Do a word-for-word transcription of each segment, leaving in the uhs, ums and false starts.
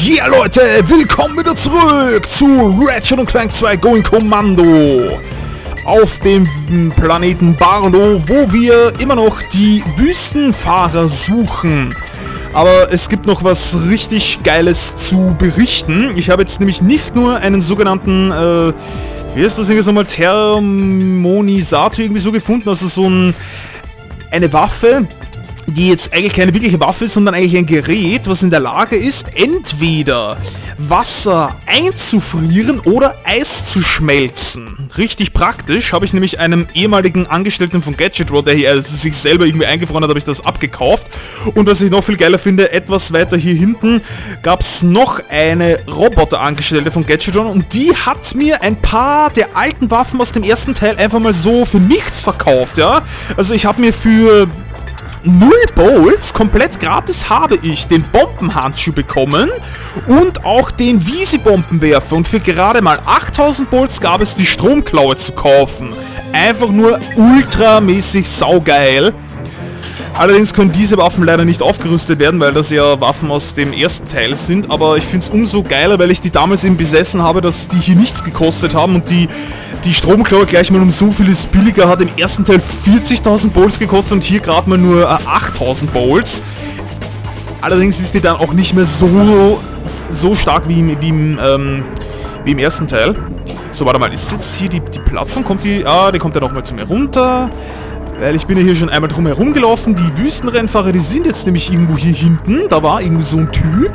Yeah Leute, willkommen wieder zurück zu Ratchet und Clank zwei Going Commando auf dem Planeten Barlow, wo wir immer noch die Wüstenfahrer suchen. Aber es gibt noch was richtig Geiles zu berichten. Ich habe jetzt nämlich nicht nur einen sogenannten, äh, wie heißt das jetzt nochmal, Thermonisator irgendwie so gefunden, also so ein, eine Waffe, die jetzt eigentlich keine wirkliche Waffe ist, sondern eigentlich ein Gerät, was in der Lage ist, entweder Wasser einzufrieren oder Eis zu schmelzen. Richtig praktisch, habe ich nämlich einem ehemaligen Angestellten von Gadget Road, der hier also sich selber irgendwie eingefroren hat, habe ich das abgekauft. Und was ich noch viel geiler finde, etwas weiter hier hinten gab es noch eine Roboterangestellte von Gadget Road und die hat mir ein paar der alten Waffen aus dem ersten Teil einfach mal so für nichts verkauft, ja. Also ich habe mir für null Bolts, komplett gratis habe ich den Bombenhandschuh bekommen und auch den Wiesi-Bombenwerfer und für gerade mal achttausend Bolts gab es die Stromklaue zu kaufen. Einfach nur ultramäßig saugeil. Allerdings können diese Waffen leider nicht aufgerüstet werden, weil das ja Waffen aus dem ersten Teil sind, aber ich finde es umso geiler, weil ich die damals eben besessen habe, dass die hier nichts gekostet haben und die die Stromklaue gleich mal um so vieles billiger hat. Im ersten Teil vierzigtausend Bolts gekostet und hier gerade mal nur äh, achttausend Bolts. Allerdings ist die dann auch nicht mehr so so stark wie im, wie im, ähm, wie im ersten Teil. So, warte mal, ist jetzt hier die, die Plattform, kommt die, ah, die kommt ja nochmal zu mir runter. Weil ich bin ja hier schon einmal drum herum gelaufen. Die Wüstenrennfahrer, die sind jetzt nämlich irgendwo hier hinten. Da war irgendwie so ein Typ.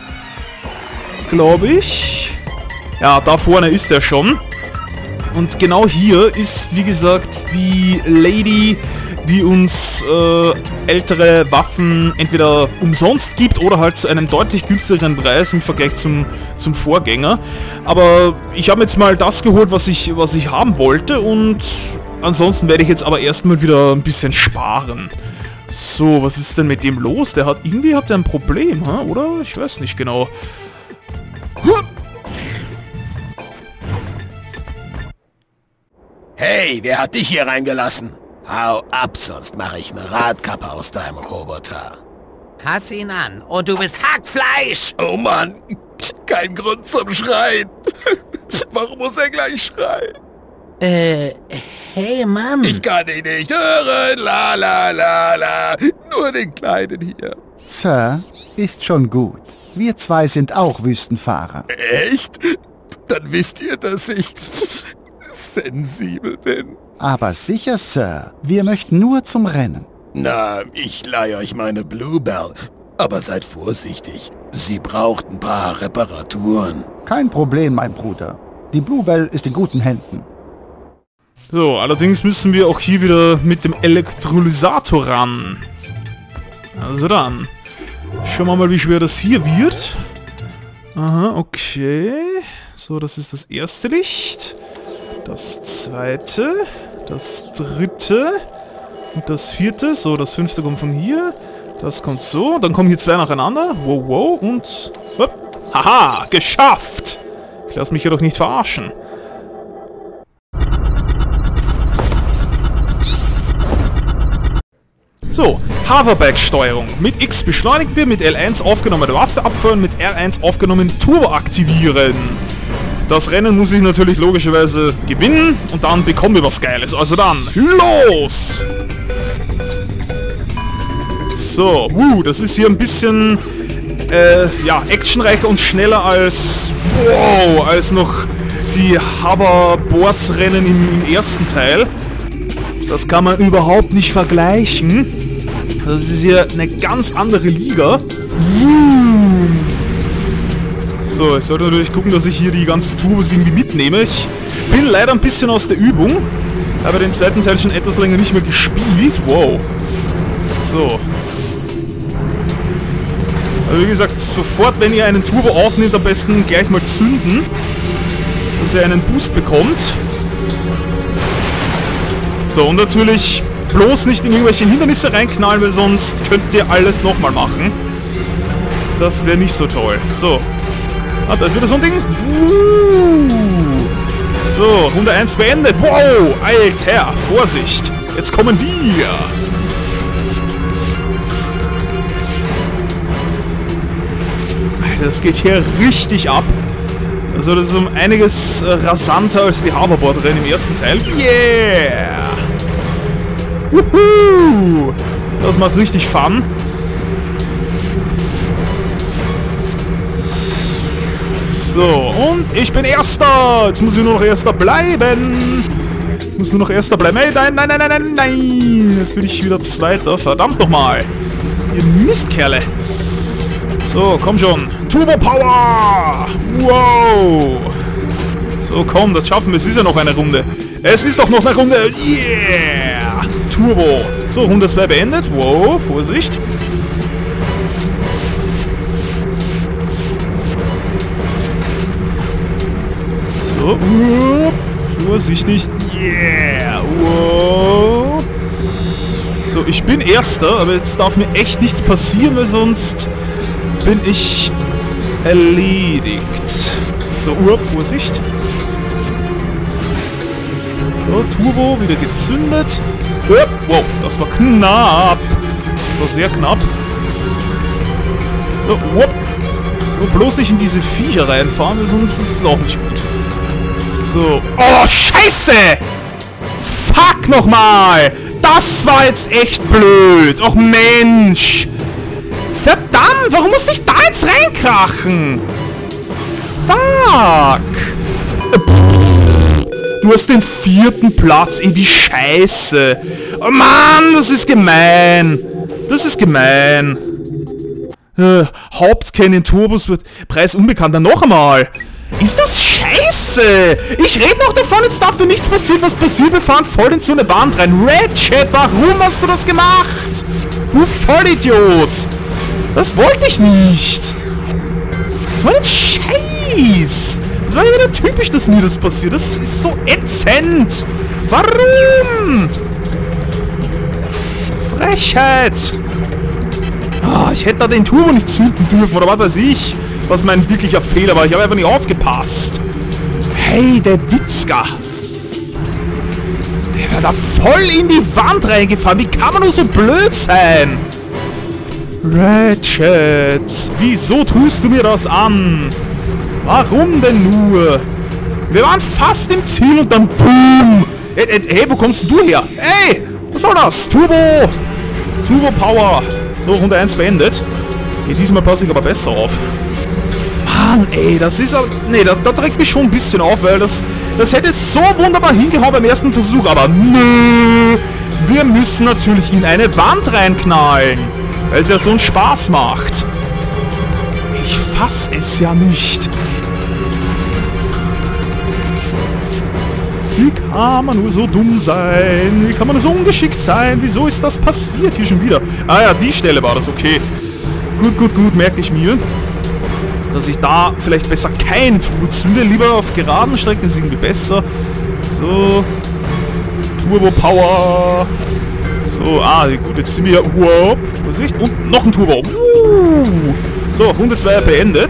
Glaube ich. Ja, da vorne ist er schon. Und genau hier ist, wie gesagt, die Lady, die uns äh, ältere Waffen entweder umsonst gibt oder halt zu einem deutlich günstigeren Preis im Vergleich zum, zum Vorgänger. Aber ich habe jetzt mal das geholt, was ich, was ich haben wollte und ansonsten werde ich jetzt aber erstmal wieder ein bisschen sparen. So, was ist denn mit dem los? Der hat irgendwie hat er ein Problem, huh? Oder? Ich weiß nicht genau. Hey, wer hat dich hier reingelassen? Hau ab, sonst mache ich eine Radkappe aus deinem Roboter. Hass ihn an und du bist Hackfleisch! Oh Mann, kein Grund zum Schreien. Warum muss er gleich schreien? Äh, hey Mann. Ich kann ihn nicht hören, la la la la. Nur den Kleinen hier. Sir, ist schon gut. Wir zwei sind auch Wüstenfahrer. Echt? Dann wisst ihr, dass ich sensibel bin. Aber sicher, Sir. Wir möchten nur zum Rennen. Na, ich leihe euch meine Bluebell. Aber seid vorsichtig. Sie braucht ein paar Reparaturen. Kein Problem, mein Bruder. Die Bluebell ist in guten Händen. So, allerdings müssen wir auch hier wieder mit dem Elektrolysator ran. Also dann. Schauen wir mal, wie schwer das hier wird. Aha, okay. So, das ist das erste Licht. Das zweite. Das dritte. Und das vierte. So, das fünfte kommt von hier. Das kommt so. Dann kommen hier zwei nacheinander. Wow, wow. Und... Hopp. Haha, geschafft! Ich lasse mich hier doch nicht verarschen. So, Hoverback-Steuerung. Mit X beschleunigen wir, mit L eins aufgenommene Waffe abfeuern, mit R eins aufgenommen Turbo aktivieren. Das Rennen muss ich natürlich logischerweise gewinnen und dann bekommen wir was Geiles. Also dann, los! So, uh, das ist hier ein bisschen, äh, ja, actionreicher und schneller als, wow, als noch die Hoverboards-Rennen im, im ersten Teil. Das kann man überhaupt nicht vergleichen. Das ist hier eine ganz andere Liga. So, ich sollte natürlich gucken, dass ich hier die ganzen Turbos irgendwie mitnehme. Ich bin leider ein bisschen aus der Übung. Habe den zweiten Teil schon etwas länger nicht mehr gespielt. Wow. So. Also wie gesagt, sofort, wenn ihr einen Turbo aufnehmt, am besten gleich mal zünden. Dass ihr einen Boost bekommt. So, und natürlich bloß nicht in irgendwelche Hindernisse reinknallen, weil sonst könnt ihr alles nochmal machen. Das wäre nicht so toll. So. Ah, da ist wieder so ein Ding. Uh. So, Runde eins beendet. Wow, Alter, Vorsicht. Jetzt kommen wir. das geht hier richtig ab. Also das ist um einiges äh, rasanter als die Hoverboard-Rennen im ersten Teil. Yeah! Wuhu! Das macht richtig Fun. So, und ich bin Erster. Jetzt muss ich nur noch Erster bleiben. Ich muss nur noch Erster bleiben. Hey, nein, nein, nein, nein, nein, nein. Jetzt bin ich wieder Zweiter. Verdammt nochmal. Ihr Mistkerle. So, komm schon. Turbo Power! Wow! So, komm, das schaffen wir. Es ist ja noch eine Runde. Es ist doch noch eine Runde. Yeah! Turbo. So, Runde zwei beendet. Wow, Vorsicht. So, uh, vorsichtig. Yeah! Wow! So, ich bin Erster, aber jetzt darf mir echt nichts passieren, weil sonst bin ich erledigt. So, uh, Vorsicht. So, Turbo, wieder gezündet. Uh, wow, das war knapp. Das war sehr knapp. So, uh, so, bloß nicht in diese Viecher reinfahren, weil sonst ist es auch nicht gut. So. Oh, Scheiße! Fuck nochmal! Das war jetzt echt blöd! Och Mensch! Verdammt! Warum musste ich da jetzt reinkrachen? Fuck! Du hast den vierten Platz. Ey, wie scheiße! Oh Mann, das ist gemein! Das ist gemein! Äh, Hauptkennen Turbos wird Preis unbekannter. Noch einmal! Ist das scheiße? Ich rede noch davon, jetzt darf mir nichts passieren. Was passiert? Wir fahren voll in so eine Wand rein. Ratchet, warum hast du das gemacht? Du Vollidiot. Das wollte ich nicht. So ein Scheiß. Das war ja wieder typisch, dass mir das passiert. Das ist so ätzend. Warum? Frechheit. Oh, ich hätte da den Turbo nicht zünden dürfen, oder was weiß ich. Was mein wirklicher Fehler war. Ich habe einfach nicht aufgepasst. Hey, der Witzka. Der war da voll in die Wand reingefahren. Wie kann man nur so blöd sein? Ratchet. Wieso tust du mir das an? Warum denn nur? Wir waren fast im Ziel und dann boom. Hey, hey, wo kommst du her? Hey, was soll das? Turbo. Turbo Power. Nur Runde eins beendet. Okay, diesmal passe ich aber besser auf. Mann, ey, das ist aber... Nee, da, da trägt mich schon ein bisschen auf, weil das... Das hätte so wunderbar hingehauen beim ersten Versuch, aber nö. Wir müssen natürlich in eine Wand reinknallen, weil es ja so einen Spaß macht. Ich fass es ja nicht. Wie kann man nur so dumm sein? Wie kann man so ungeschickt sein? Wieso ist das passiert hier schon wieder? Ah ja, die Stelle war das, okay. Gut, gut, gut, merke ich mir. Dass ich da vielleicht besser kein Turbo zünde. Lieber auf geraden Strecken ist irgendwie besser. So. Turbo Power. So, ah, gut, jetzt sind wir... Wow, Vorsicht. Und noch ein Turbo. Uh. So, Runde zwei beendet.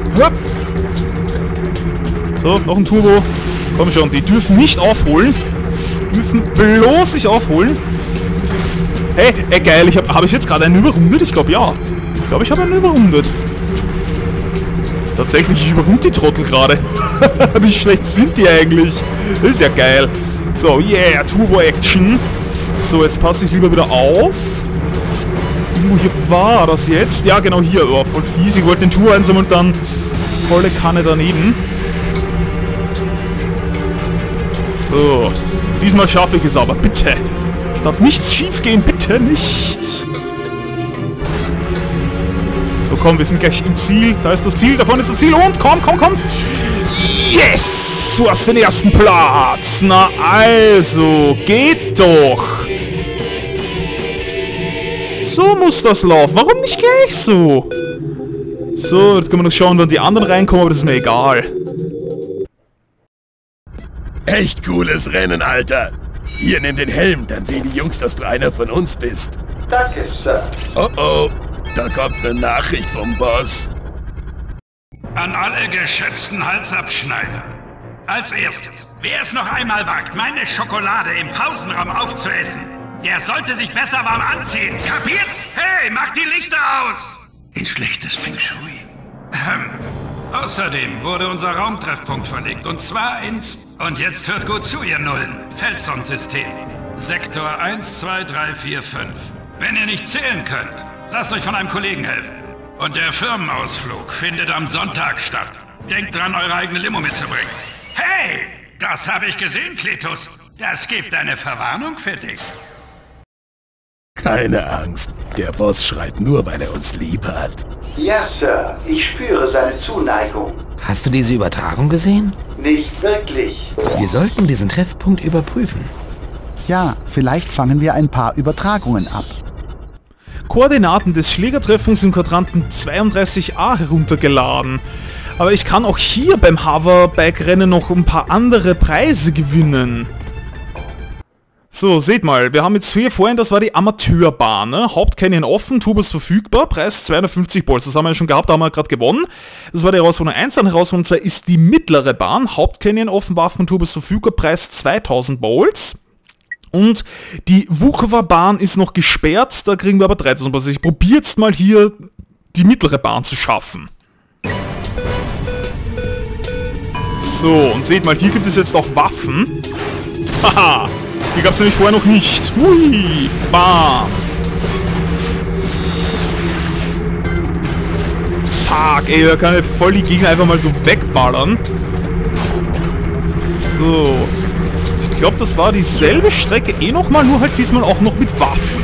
So, noch ein Turbo. Komm schon, die dürfen nicht aufholen. Die dürfen bloß nicht aufholen. Hey, ey, geil, ich habe hab ich jetzt gerade einen überrundet? Ich glaube, ja. Ich glaube, ich habe einen überrundet. Tatsächlich, ich überrunde die Trottel gerade. Wie schlecht sind die eigentlich? Das ist ja geil. So, yeah, Turbo-Action. So, jetzt passe ich lieber wieder auf. Wo hier war das jetzt? Ja, genau hier. Oh, voll fies. Ich wollte den Turbo einsammeln und dann volle Kanne daneben. So. Diesmal schaffe ich es aber, bitte. Es darf nichts schief gehen, bitte nicht. So, komm, wir sind gleich im Ziel. Da ist das Ziel, davon ist das Ziel. Und komm, komm, komm. Yes! Du hast den ersten Platz. Na also, geht doch. So muss das laufen. Warum nicht gleich so? So, jetzt können wir noch schauen, wann die anderen reinkommen, aber das ist mir egal. Echt cooles Rennen, Alter. Hier, nimm den Helm, dann sehen die Jungs, dass du einer von uns bist. Danke, Sir. Oh oh, da kommt eine Nachricht vom Boss. An alle geschätzten Halsabschneider. Als erstes, wer es noch einmal wagt, meine Schokolade im Pausenraum aufzuessen, der sollte sich besser warm anziehen. Kapiert? Hey, mach die Lichter aus! Ein schlechtes Feng Shui. Außerdem wurde unser Raumtreffpunkt verlegt, und zwar ins... Und jetzt hört gut zu, ihr Nullen. Felson-System. Sektor eins, zwei, drei, vier, fünf. Wenn ihr nicht zählen könnt, lasst euch von einem Kollegen helfen. Und der Firmenausflug findet am Sonntag statt. Denkt dran, eure eigene Limo mitzubringen. Hey, das habe ich gesehen, Kletus. Das gibt eine Verwarnung für dich. Keine Angst, der Boss schreit nur, weil er uns lieb hat. Ja, Sir, ich spüre seine Zuneigung. Hast du diese Übertragung gesehen? Nicht wirklich. Wir sollten diesen Treffpunkt überprüfen. Ja, vielleicht fangen wir ein paar Übertragungen ab. Koordinaten des Schlägertreffens im Quadranten zweiunddreißig a heruntergeladen. Aber ich kann auch hier beim Hoverbike-Rennen noch ein paar andere Preise gewinnen. So, seht mal, wir haben jetzt hier vorhin, das war die Amateurbahn, ne? Hauptcanyon offen, Turbos verfügbar, Preis zweihundertfünfzig Bolts, das haben wir ja schon gehabt, da haben wir gerade gewonnen. Das war die Herausforderung eins, dann Herausforderung zwei ist die mittlere Bahn, Hauptcanyon offen, Waffen und Turbos verfügbar, Preis zweitausend Bolts. Und die Vukovar-Bahn ist noch gesperrt, da kriegen wir aber dreitausend Bolts. Ich probiere jetzt mal hier die mittlere Bahn zu schaffen. So, und seht mal, hier gibt es jetzt auch Waffen. Haha! Die gab es nämlich vorher noch nicht. Hui, bam. Zack, ey, da kann ich voll die Gegner einfach mal so wegballern. So. Ich glaube, das war dieselbe Strecke eh nochmal, nur halt diesmal auch noch mit Waffen.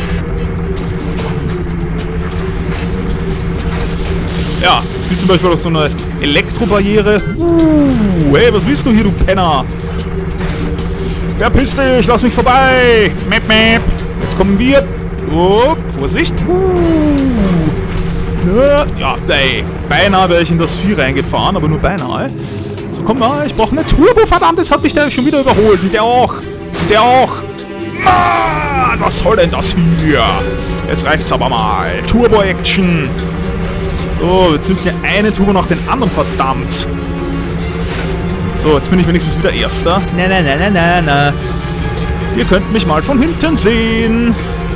Ja, wie zum Beispiel auch so eine Elektrobarriere. Uh, hey, was willst du hier, du Penner? Verpiss dich, lass mich vorbei! Map, map! Jetzt kommen wir! Oh, Vorsicht! Uh. Ja, ey, beinahe wäre ich in das Vieh reingefahren, aber nur beinahe. So, komm mal, ich brauche eine Turbo, verdammt, jetzt hat mich der schon wieder überholt. Und der auch! Und der auch! Mann, was soll denn das hier? Jetzt reicht's aber mal. Turbo-Action! So, wir zünden hier eine Turbo nach den anderen, verdammt! So, jetzt bin ich wenigstens wieder Erster. Na, na, na, na, na, na. Ihr könnt mich mal von hinten sehen.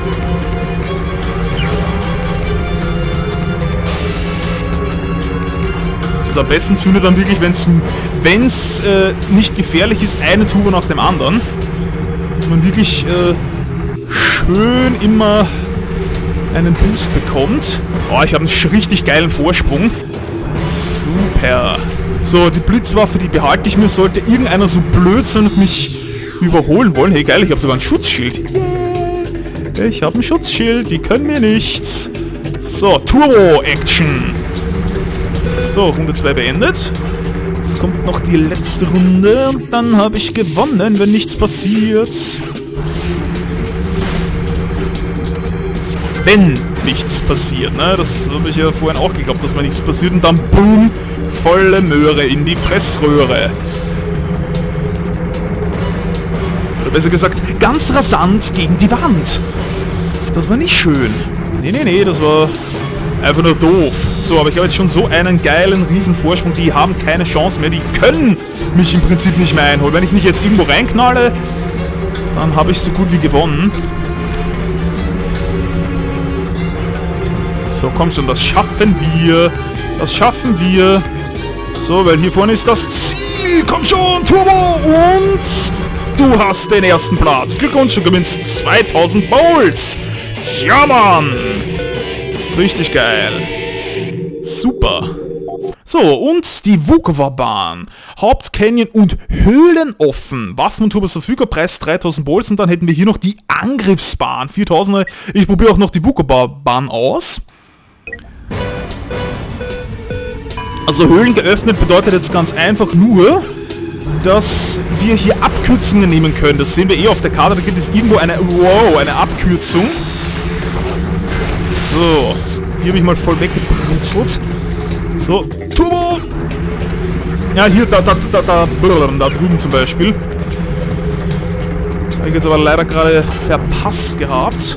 Also am besten zündet dann wirklich, wenn es wenn's, äh, nicht gefährlich ist, eine Turbo nach dem anderen. Dass man wirklich äh, schön immer einen Boost bekommt. Oh, ich habe einen richtig geilen Vorsprung. Super. So, die Blitzwaffe, die behalte ich mir, sollte irgendeiner so blöd sein und mich überholen wollen. Hey, geil, ich habe sogar ein Schutzschild. Yeah. Ich habe ein Schutzschild, die können mir nichts. So, Turbo-Action. So, Runde zwei beendet. Jetzt kommt noch die letzte Runde und dann habe ich gewonnen, wenn nichts passiert. Wenn nichts passiert, ne? Das habe ich ja vorhin auch geglaubt, dass mir nichts passiert und dann boom, volle Möhre in die Fressröhre. Oder besser gesagt, ganz rasant gegen die Wand. Das war nicht schön. Nee, nee, nee, das war einfach nur doof. So, aber ich habe jetzt schon so einen geilen riesen Vorsprung, die haben keine Chance mehr. Die können mich im Prinzip nicht mehr einholen. Wenn ich nicht jetzt irgendwo reinknalle, dann habe ich so gut wie gewonnen. So, komm schon, das schaffen wir. Das schaffen wir. So, weil hier vorne ist das Ziel. Komm schon, Turbo. Und du hast den ersten Platz. Glückwunsch, du gewinnst zweitausend Bolts. Ja, Mann. Richtig geil. Super. So, und die Vukovar-Bahn. Hauptcanyon und Höhlen offen. Waffen und Turbos verfügbar, Preis dreitausend Bolts. Und dann hätten wir hier noch die Angriffsbahn. viertausender. Ich probiere auch noch die Vukovar-Bahn aus. Also Höhlen geöffnet bedeutet jetzt ganz einfach nur, dass wir hier Abkürzungen nehmen können. Das sehen wir eh auf der Karte. Da gibt es irgendwo eine, wow, eine Abkürzung. So, die habe ich mal voll weggebrutzelt. So, Turbo! Ja, hier, da, da, da, da, da drüben zum Beispiel. Habe ich jetzt aber leider gerade verpasst gehabt.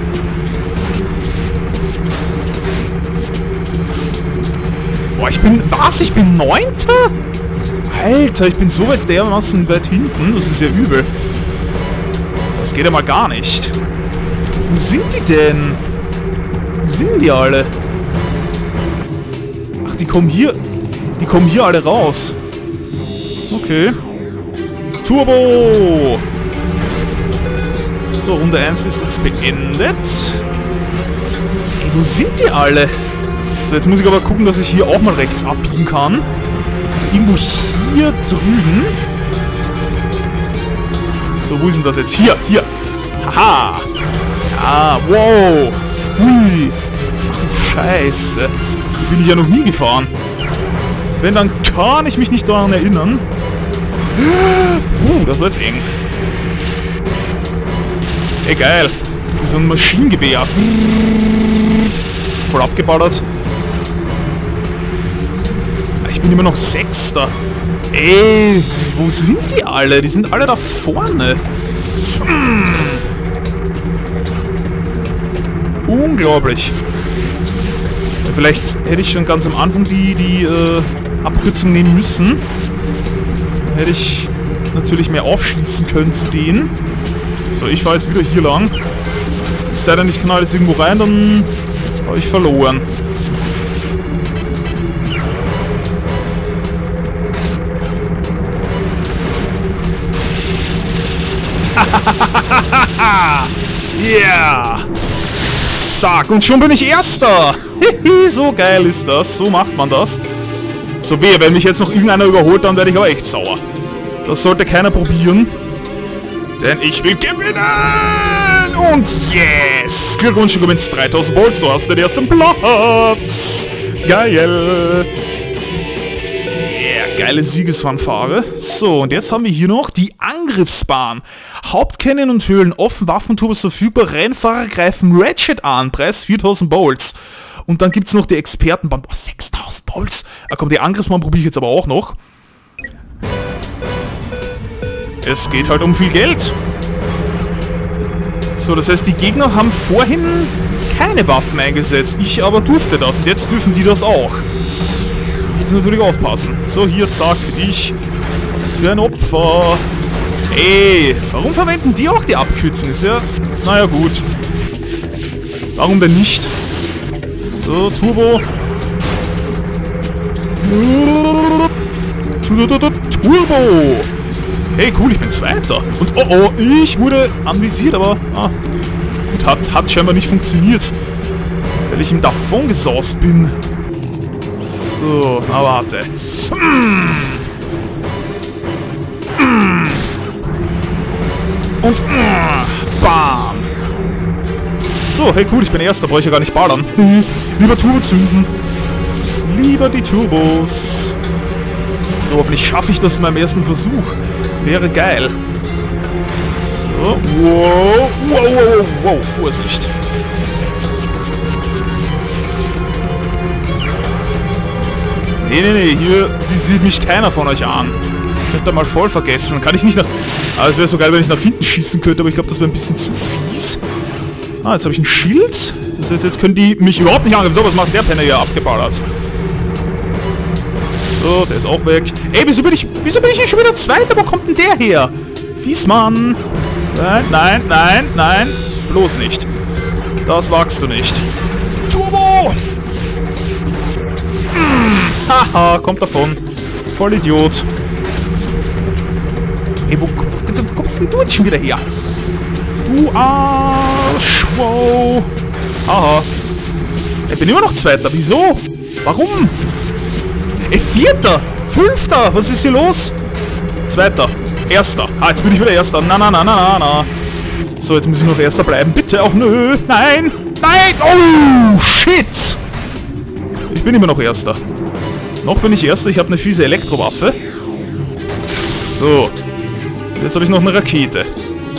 Boah, ich bin... Was? Ich bin Neunter? Alter, ich bin so weit dermaßen weit hinten. Das ist ja übel. Das geht ja mal gar nicht. Wo sind die denn? Wo sind die alle? Ach, Ach, die kommen hier... Die kommen hier alle raus. Okay. Turbo! So, Runde eins ist jetzt beendet. Ey, wo sind die alle? So, jetzt muss ich aber gucken, dass ich hier auch mal rechts abbiegen kann. Also irgendwo hier drüben. So, wo ist denn das jetzt? Hier, hier. Haha. Ja, wow. Hui. Ach du Scheiße. Hier bin ich ja noch nie gefahren. Wenn, dann kann ich mich nicht daran erinnern. Uh, das war jetzt eng. Ey, geil. Wie so ein Maschinengewehr. Voll abgeballert. Ich bin immer noch Sechster. Ey, wo sind die alle? Die sind alle da vorne. Hm. Unglaublich. Vielleicht hätte ich schon ganz am Anfang die, die äh, Abkürzung nehmen müssen. Dann hätte ich natürlich mehr aufschließen können zu denen. So, ich fahre jetzt wieder hier lang. Es sei denn, ich knall jetzt irgendwo rein, dann habe ich verloren. Yeah! Zack, und schon bin ich Erster! So geil ist das, so macht man das. So wehe, wenn mich jetzt noch irgendeiner überholt, dann werde ich aber echt sauer. Das sollte keiner probieren. Denn ich will gewinnen! Und yes! Glückwunsch, du gewinnst dreitausend Volts, du hast den ersten Platz! Geil! Yeah, geile Siegesfanfare. So, und jetzt haben wir hier noch die Angriffsbahn. Hauptcannon und Höhlen offen, Waffenturbos verfügbar, Rennfahrer greifen Ratchet an, Preis viertausend Volts. Und dann gibt es noch die Expertenbahn. Boah, sechstausend Volts. Ah komm, die Angriffsbahn probiere ich jetzt aber auch noch. Es geht halt um viel Geld. So, das heißt, die Gegner haben vorhin keine Waffen eingesetzt. Ich aber durfte das. Und jetzt dürfen die das auch. Müssen natürlich aufpassen. So, hier, zack, für dich. Was für ein Opfer. Ey, warum verwenden die auch die Abkürzung? Ist ja... Naja, gut. Warum denn nicht? So, Turbo. Turbo. Hey, cool, ich bin Zweiter. Und oh oh, ich wurde anvisiert, aber... Ah, gut, hat, hat scheinbar nicht funktioniert. Weil ich ihm davon gesaust bin. So, na warte. Mm. Mm. Und... Mm. Bam. So, hey cool, ich bin Erster, brauche ich ja gar nicht ballern. Lieber Turbo zünden. Lieber die Turbos. So, hoffentlich schaffe ich das in meinem ersten Versuch. Wäre geil. So, wow, wow, wow, wow, Vorsicht. Nee, nee, nee, hier sieht mich keiner von euch an. Könnt ihr mal voll vergessen. Kann ich nicht nach... Ah, es wäre so geil, wenn ich nach hinten schießen könnte, aber ich glaube, das wäre ein bisschen zu fies. Ah, jetzt habe ich ein Schild. Das heißt, jetzt können die mich überhaupt nicht angreifen. So, was macht der Penner hier abgeballert? So, der ist auch weg. Ey, wieso bin ich... Wieso bin ich hier schon wieder Zweiter? Wo kommt denn der her? Fiesmann. Nein, nein, nein, nein. Bloß nicht. Das wagst du nicht. Turbo! Mm, haha, kommt davon. Voll Idiot. Ey, wo, wo, wo kommst denn du jetzt schon wieder her? Du Arsch. Wow. Aha. Ich bin immer noch Zweiter. Wieso? Warum? Ey, Vierter. Fünfter. Was ist hier los? Zweiter. Erster. Ah, jetzt bin ich wieder Erster. Na, na, na, na, na. So, jetzt muss ich noch Erster bleiben. Bitte. Auch nö. Nein. Nein. Oh, shit. Ich bin immer noch Erster. Noch bin ich Erster. Ich habe eine fiese Elektrowaffe. So. Jetzt habe ich noch eine Rakete.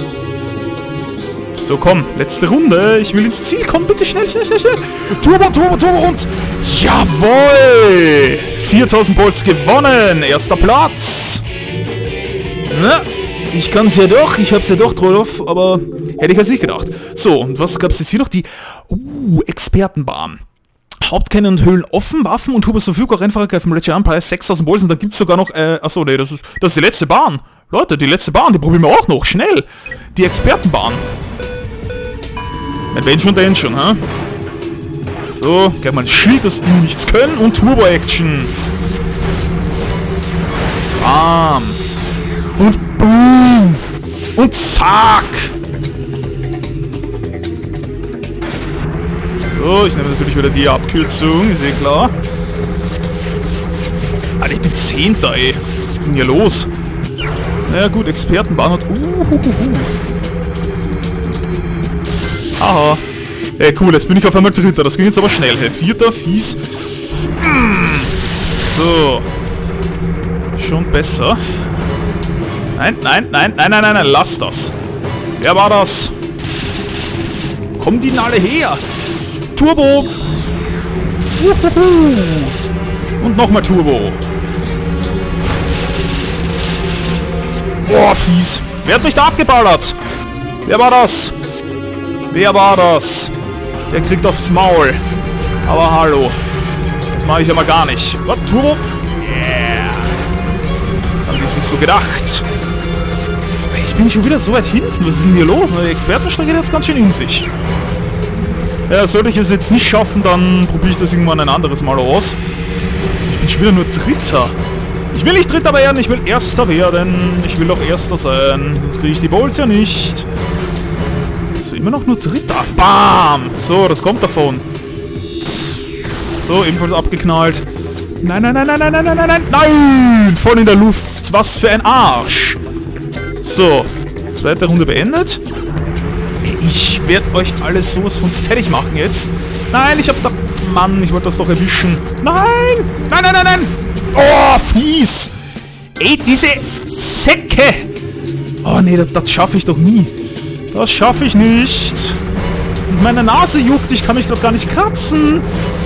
So, komm. Letzte Runde. Ich will ins Ziel kommen. Bitte schnell, schnell, schnell, schnell. Turbo, Turbo, Turbo und... Jawohl! viertausend Volts gewonnen. Erster Platz. Na, ich kann's ja doch. Ich hab's ja doch drauf. Aber hätte ich jetzt nicht gedacht. So, und was gab's jetzt hier noch? Die... Uh, Expertenbahn. Hauptcannon und Höhlen offen, Waffen und Turbos verfügbar, Rennfahrer greifen Ratchet an, Preis sechstausend Volts und dann gibt's sogar noch, äh, achso, nee, das ist, das ist die letzte Bahn. Leute, die letzte Bahn, die probieren wir auch noch, schnell. Die Expertenbahn. Wenn schon, denn schon, hä? So, gleich mal ein Schild, dass die nichts können. Und Turbo-Action. Bam. Und boom. Und zack. So, ich nehme natürlich wieder die Abkürzung, ist eh klar. Alter, ich bin Zehnter, ey. Was ist denn hier los? Naja gut, Expertenbahn hat... Uhuhuhu. Aha. Ey, cool, jetzt bin ich auf einmal Dritter. Das ging jetzt aber schnell. Hey, Vierter, fies. So. Schon besser. Nein, nein, nein, nein, nein, nein, nein, lass das. Wer war das? Kommen die denn alle her? Turbo. Uhuhu. Und nochmal Turbo. Boah, fies. Wer hat mich da abgeballert? Wer war das? Wer war das? Der kriegt aufs Maul. Aber hallo. Das mache ich ja mal gar nicht. Was? Turbo? Yeah. Das haben die sich so gedacht. Ich bin schon wieder so weit hinten. Was ist denn hier los? Die Expertenstrecke hat jetzt ganz schön in sich. Ja, sollte ich es jetzt nicht schaffen, dann probiere ich das irgendwann ein anderes Mal aus. Also ich bin schon wieder nur Dritter. Ich will nicht Dritter werden, ich will Erster werden. Ich will doch Erster sein. Sonst kriege ich die Bolts ja nicht. So, immer noch nur Dritter. Bam! So, das kommt davon. So, ebenfalls abgeknallt. Nein, nein, nein, nein, nein, nein, nein, nein, nein! Nein! Voll in der Luft. Was für ein Arsch. So, zweite Runde beendet. Ich werde euch alles sowas von fertig machen jetzt. Nein, ich hab da... Mann, ich wollte das doch erwischen. Nein! Nein, nein, nein, nein! Oh, fies! Ey, diese Säcke! Oh, nee, das, das schaffe ich doch nie. Das schaffe ich nicht. Und meine Nase juckt, ich kann mich gerade gar nicht kratzen.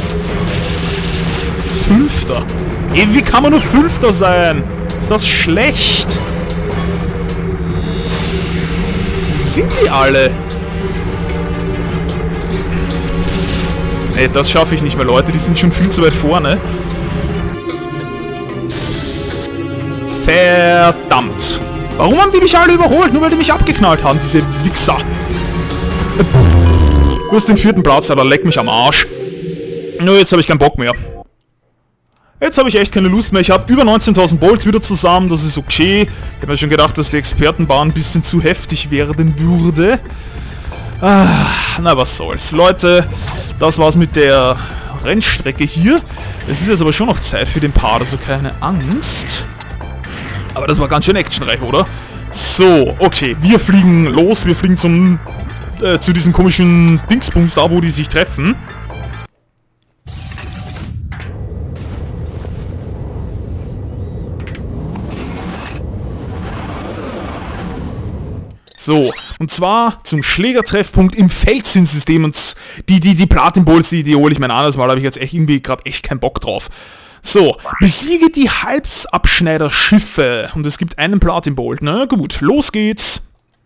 Fünfter. Ey, wie kann man nur Fünfter sein? Ist das schlecht? Wo sind die alle? Ey, das schaffe ich nicht mehr, Leute. Die sind schon viel zu weit vorne. Verdammt. Warum haben die mich alle überholt? Nur weil die mich abgeknallt haben, diese Wichser. Du hast den vierten Platz, aber leck mich am Arsch. Nur jetzt habe ich keinen Bock mehr. Jetzt habe ich echt keine Lust mehr. Ich habe über neunzehntausend Bolts wieder zusammen. Das ist okay. Ich habe mir schon gedacht, dass die Expertenbahn ein bisschen zu heftig werden würde. Ah, na, was soll's. Leute, das war's mit der Rennstrecke hier. Es ist jetzt aber schon noch Zeit für den Part, also keine Angst. Aber das war ganz schön actionreich, oder? So, okay, wir fliegen los. Wir fliegen zum äh, zu diesen komischen Dingsbums da, wo die sich treffen. So, und zwar zum Schlägertreffpunkt im Feldsinn-System. Und die, die, die Platin-Bolts, die, die hole ich mir ein anderes Mal, da habe ich jetzt echt irgendwie gerade echt keinen Bock drauf. So, besiege die Halsabschneider-Schiffe. Und es gibt einen Platin-Bolt. Na gut, los geht's.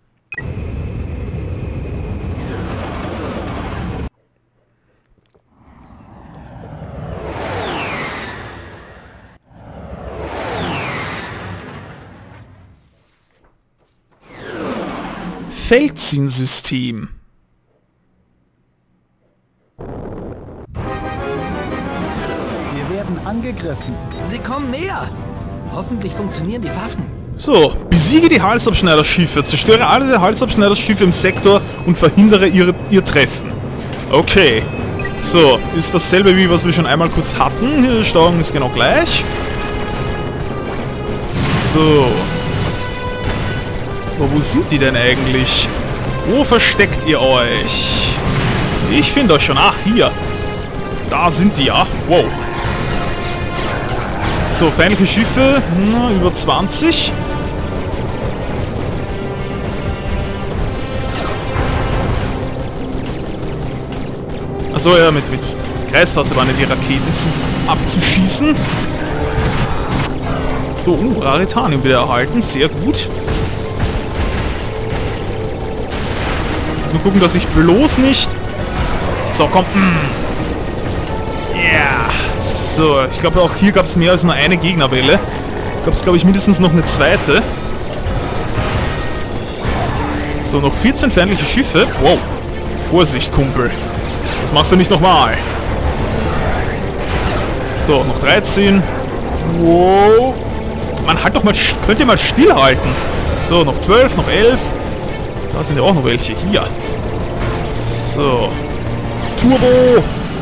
Feldsinn-System. Wir werden angegriffen. Sie kommen näher. Hoffentlich funktionieren die Waffen. So, besiege die Halsabschneider-Schiffe, zerstöre alle Halsabschneider-Schiffe im Sektor und verhindere ihre, ihr Treffen. Okay. So, ist dasselbe wie was wir schon einmal kurz hatten. Die Steuerung ist genau gleich. So. Aber wo sind die denn eigentlich? Wo versteckt ihr euch? Ich finde euch schon. Ah, hier. Da sind die ja. Wow. So, feindliche Schiffe. Na, über zwanzig. Achso, ja, mit, mit Kreistaste waren die Raketen zu, abzuschießen. So, uh, Raritanium wieder erhalten. Sehr gut. Nur gucken, dass ich bloß nicht... So, komm. Ja. Yeah. So, ich glaube auch hier gab es mehr als nur eine Gegnerwelle. Gab es, glaube ich, mindestens noch eine zweite. So, noch vierzehn feindliche Schiffe. Wow. Vorsicht, Kumpel. Das machst du nicht nochmal. So, noch dreizehn. Wow. Man, halt doch mal, könnt ihr mal stillhalten. So, noch zwölf, noch elf. Da sind ja auch noch welche. Hier. So. Turbo.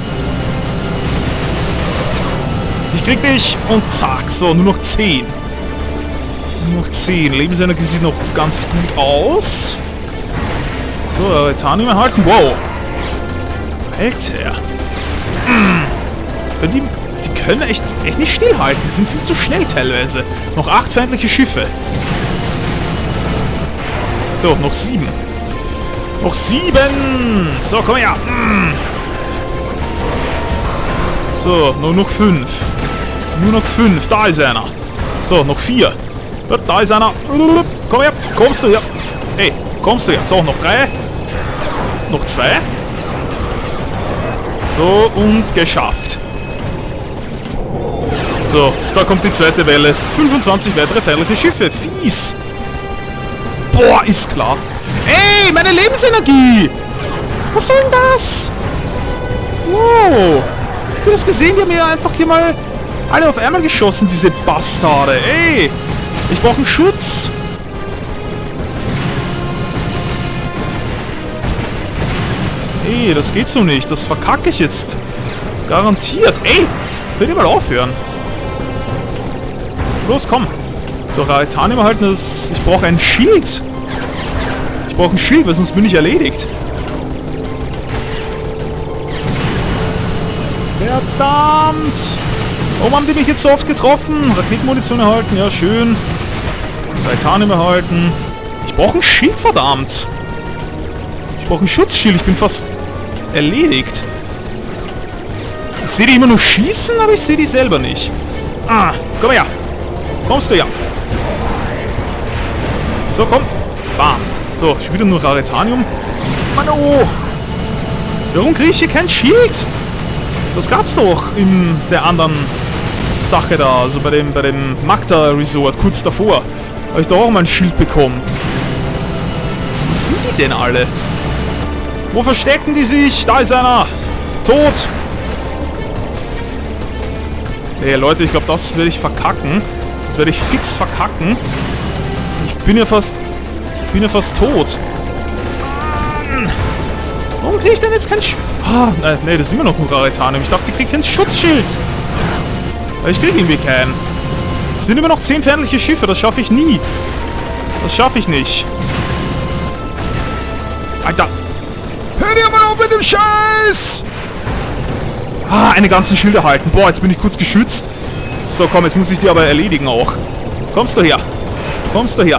Ich krieg dich. Und zack. So, nur noch zehn. Nur noch zehn. Lebensenergie sieht noch ganz gut aus. So, Titanium erhalten. Wow. Alter. Die, die können echt, echt nicht stillhalten. Die sind viel zu schnell teilweise. Noch acht feindliche Schiffe. So, noch sieben. Noch sieben. So, komm her. So, nur noch fünf. Nur noch fünf. Da ist einer. So, noch vier. Da ist einer. Komm her. Kommst du her? Hey, kommst du her? So, noch drei. Noch zwei. So, und geschafft. So, da kommt die zweite Welle. fünfundzwanzig weitere feindliche Schiffe. Fies. Boah, ist klar. Ey, meine Lebensenergie. Was soll denn das? Wow. Habt ihr das gesehen? Die haben mir einfach hier mal alle auf einmal geschossen, diese Bastarde. Ey, ich brauche einen Schutz. Ey, das geht so nicht. Das verkacke ich jetzt. Garantiert. Ey, könnt ihr mal aufhören? Los, komm. So, Raritanium erhalten. Das, ich brauche ein Schild. Ich brauche ein Schild, weil sonst bin ich erledigt. Verdammt. Warum haben die mich jetzt so oft getroffen? Raketenmunition erhalten. Ja, schön. Raritanium erhalten. Ich brauche ein Schild, verdammt. Ich brauche ein Schutzschild. Ich bin fast erledigt. Ich sehe die immer nur schießen, aber ich sehe die selber nicht. Ah, komm her. Kommst du ja. So, komm. Bam. So, schon wieder nur Raritanium. Mann, oh. Warum kriege ich hier kein Schild? Das gab's doch in der anderen Sache da. Also bei dem, bei dem Magda Resort, kurz davor. Habe ich da auch mal ein Schild bekommen. Wo sind die denn alle? Wo verstecken die sich? Da ist einer. Tot. Ey, Leute, ich glaube, das werde ich verkacken. Das werde ich fix verkacken. Ich bin ja fast... Ich bin ja fast tot. Warum kriege ich denn jetzt kein Sch... Ah, ne, nee, das ist immer noch ein Raritanium. Ich dachte, ich kriege kein Schutzschild. Aber ich kriege irgendwie keinen. Es sind immer noch zehn feindliche Schiffe. Das schaffe ich nie. Das schaffe ich nicht. Alter. Hör dir mal auf mit dem Scheiß! Ah, eine ganze Schilder halten. Boah, jetzt bin ich kurz geschützt. So, komm, jetzt muss ich die aber erledigen auch. Kommst du her? Kommst du her?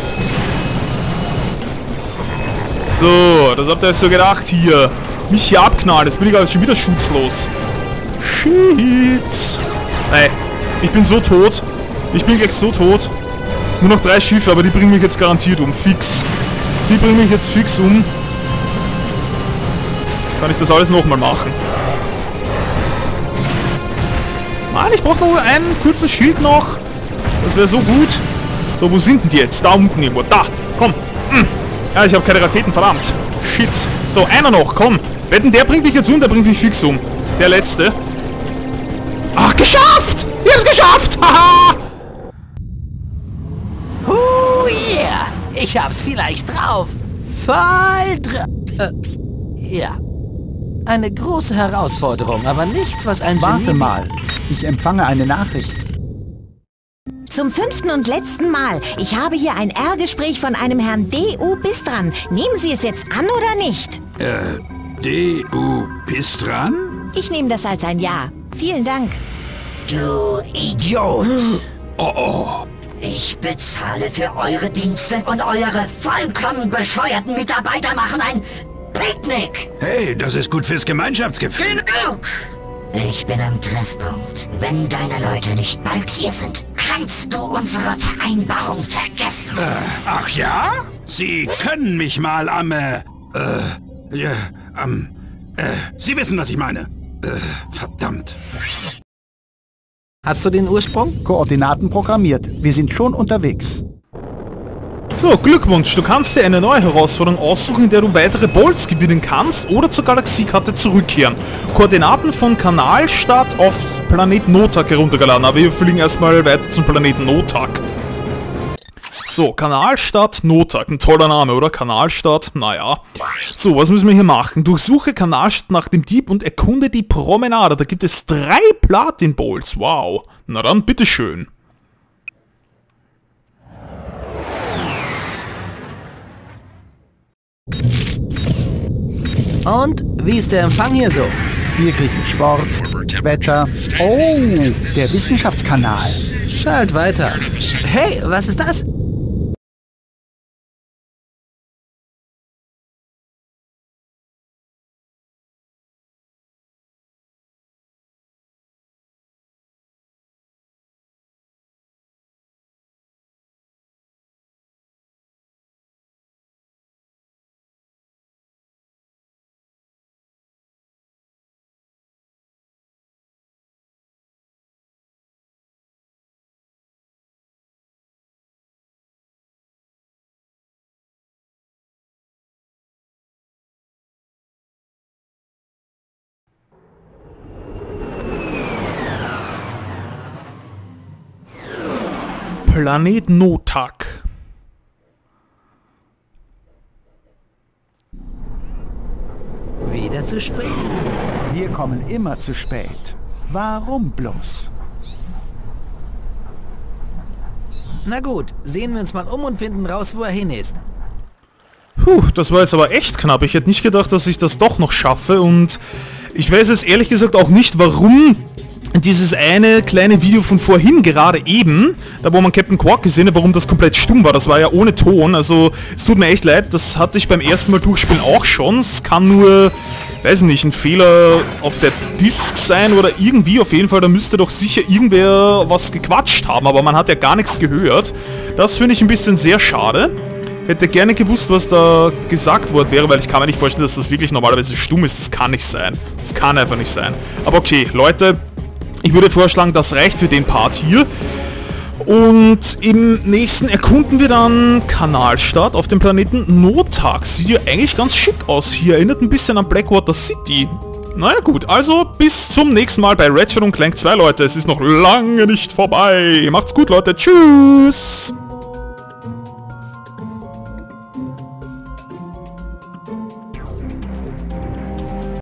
So, das habt ihr jetzt so gedacht hier. Mich hier abknallen, jetzt bin ich also schon wieder schutzlos. Shit. Ey, ich bin so tot. Ich bin gleich so tot. Nur noch drei Schiffe, aber die bringen mich jetzt garantiert um. Fix. Die bringen mich jetzt fix um. Kann ich das alles nochmal machen? Mann, ich brauche nur einen kurzen Schild noch. Das wäre so gut. So, wo sind denn die jetzt? Da unten irgendwo. Da, komm. Hm. Ja, ich habe keine Raketen, verdammt. Shit. So, einer noch, komm. Wetten, der bringt mich jetzt um, der bringt mich fix um. Der letzte. Ah, geschafft! Ich hab's geschafft! Haha! Oh yeah! Ich hab's vielleicht drauf. Voll drauf. Äh, ja. Eine große Herausforderung, aber nichts, was ein Warte Genie... mal. Ich empfange eine Nachricht. Zum fünften und letzten Mal. Ich habe hier ein R-Gespräch von einem Herrn D U Bistran. Nehmen Sie es jetzt an oder nicht? Äh, D U Bistran? Ich nehme das als ein Ja. Vielen Dank. Du Idiot! Oh oh. Ich bezahle für eure Dienste und eure vollkommen bescheuerten Mitarbeiter machen ein Picknick! Hey, das ist gut fürs Gemeinschaftsgefühl. Genug! Ich bin am Treffpunkt. Wenn deine Leute nicht bald hier sind, kannst du unsere Vereinbarung vergessen. Äh, ach ja? Sie können mich mal am, äh, äh, ja, am, äh, Sie wissen, was ich meine. Äh, verdammt. Hast du den Ursprung? Koordinaten programmiert. Wir sind schon unterwegs. So, Glückwunsch. Du kannst dir eine neue Herausforderung aussuchen, in der du weitere Bolts gewinnen kannst oder zur Galaxiekarte zurückkehren. Koordinaten von Kanalstadt auf Planet Notak heruntergeladen. Aber wir fliegen erstmal weiter zum Planeten Notak. So, Kanalstadt Notak. Ein toller Name, oder? Kanalstadt, naja. So, was müssen wir hier machen? Durchsuche Kanalstadt nach dem Dieb und erkunde die Promenade. Da gibt es drei Platin-Bolts. Wow. Na dann, bitteschön. Und wie ist der Empfang hier so? Wir kriegen Sport, Wetter. Oh, der Wissenschaftskanal. Schalt weiter. Hey, was ist das? Planet Notak. Wieder zu spät. Wir kommen immer zu spät. Warum bloß? Na gut, sehen wir uns mal um und finden raus, wo er hin ist. Puh, das war jetzt aber echt knapp. Ich hätte nicht gedacht, dass ich das doch noch schaffe und ich weiß jetzt ehrlich gesagt auch nicht, warum dieses eine kleine Video von vorhin gerade eben, da wo man Captain Quark gesehen hat, warum das komplett stumm war. Das war ja ohne Ton, also es tut mir echt leid, das hatte ich beim ersten Mal durchspielen auch schon. Es kann nur, weiß nicht, ein Fehler auf der Disk sein oder irgendwie, auf jeden Fall, da müsste doch sicher irgendwer was gequatscht haben, aber man hat ja gar nichts gehört. Das finde ich ein bisschen sehr schade. Hätte gerne gewusst, was da gesagt worden wäre, weil ich kann mir nicht vorstellen, dass das wirklich normalerweise stumm ist. Das kann nicht sein. Das kann einfach nicht sein. Aber okay, Leute, ich würde vorschlagen, das reicht für den Part hier. Und im nächsten erkunden wir dann Kanalstadt auf dem Planeten Notak. Sieht ja eigentlich ganz schick aus hier. Erinnert ein bisschen an Blackwater City. Naja gut, also bis zum nächsten Mal bei Ratchet und Clank zwei, Leute. Es ist noch lange nicht vorbei. Macht's gut, Leute. Tschüss.